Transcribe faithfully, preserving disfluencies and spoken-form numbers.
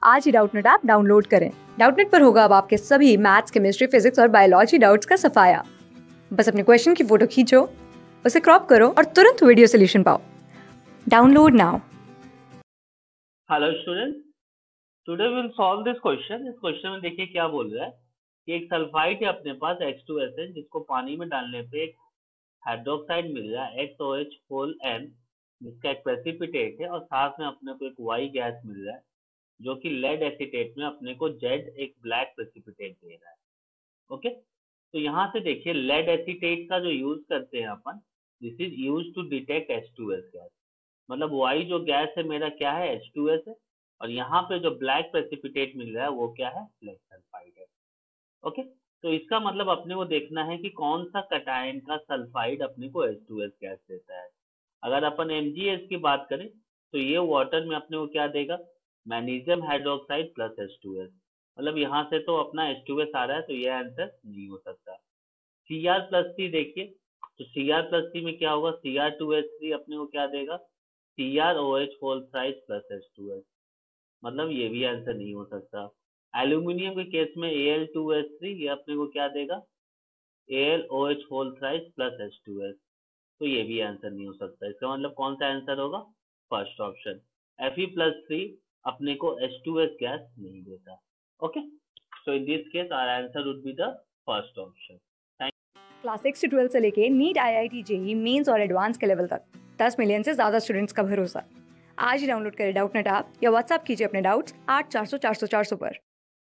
आज ही Doubtnut app download करें। डाउटनेट पर होगा अब आपके सभी मैथ्स, केमिस्ट्री, फिजिक्स और बायोलॉजी डाउट्स का सफाया। बस अपने क्वेश्चन की फोटो खींचो, उसे क्रॉप करो और तुरंत वीडियो सोल्यूशन पाओ। Download now. Hello students, today will solve this question. इस क्वेश्चन में देखिए क्या बोल रहा है कि एक सल्फाइड है अपने पास एच टू एस एन, जिसको पानी में डालने पे एक हाइड्रोक्साइड मिल रहा है X O H whole N, जिसका एक प्रेसिपिटेट है, और साथ में अपने को एक वाई गैस मिल रहा है जो कि लेड एसीटेट में अपने को जेड एक ब्लैक प्रेसिपिटेट दे रहा है। ओके, तो यहाँ से देखिए लेड एसीटेट का जो यूज करते हैं अपन, this is use to detect H two S gas. मतलब वाई जो गैस है मेरा क्या है, एच टू एस है, और यहाँ पे जो ब्लैक प्रेसिपिटेट मिल रहा है वो क्या है, ब्लैक सल्फाइड है। ओके, तो इसका मतलब अपने को देखना है कि कौन सा कटायन का सल्फाइड अपने को एच टू एस गैस देता है। अगर अपन एम जी एस की बात करें तो ये वाटर में अपने को क्या देगा, magnesium hydroxide plus H two S. मतलब यहाँ से तो अपना एच टू एस आ रहा है, तो ये आंसर नहीं हो सकता। सी आर प्लस सी देखिए, तो सी आर प्लस सी में क्या होगा, C R two H three अपने को क्या देगा, C R O H whole thrice plus H two S. मतलब ये भी आंसर नहीं हो सकता। एल्यूमिनियम के केस में A L two H three, ये अपने को क्या देगा, A L O H whole thrice plus H two S. तो ये भी आंसर नहीं हो सकता। इसका मतलब कौन सा आंसर होगा, first option. Fe plus three अपने को एच टू एस गैस नहीं देता। Okay, so in this case our answer would be the first option. Class six से ट्वेल्थ से लेके NEET, I I T, JEE Mains और advance के level तक दस मिलियन से ज्यादा स्टूडेंट्स का भरोसा। आज ही डाउनलोड करें डाउटनेट ऐप या व्हाट्सएप कीजिए अपने डाउट्स आठ चार सौ चार सौ चार सौ पर।